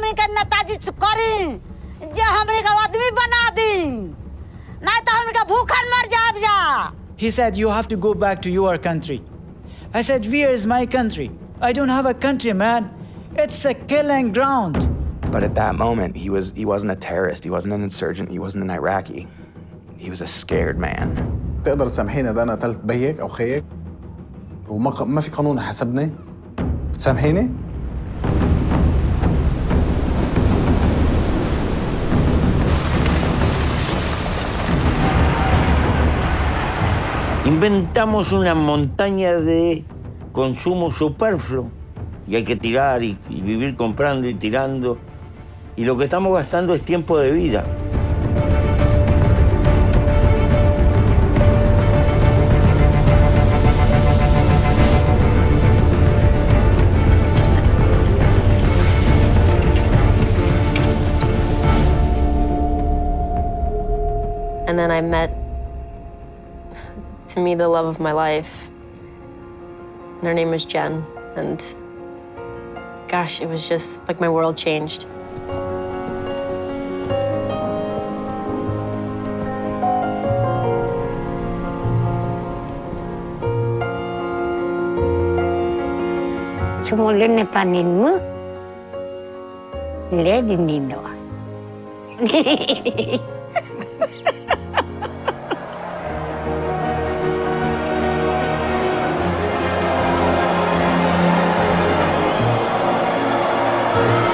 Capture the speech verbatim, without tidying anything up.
हमरे के नेताजी करी जे हमरे के आदमी बना दी नहीं तो हमरे के भूखन मर जाब जा. He said, you have to go back to your country. I said, where is my country? I don't have a country, man. It's a killing ground. But at that moment, he was he wasn't a terrorist, he wasn't an insurgent, he wasn't an Iraqi. He was a scared man. تقدر تسامحيني ده انا قتلت بيك او خيك وما ما في قانون حسبني؟ بتسامحيني؟ Inventamos una montaña de consumo superfluo y hay que tirar y, y vivir comprando y tirando. Y lo que estamos gastando es tiempo de vida. And then I met, to me, the love of my life. And her name was Jen. And gosh, it was just like my world changed. Sumulin panin mo, lady nido. Thank you.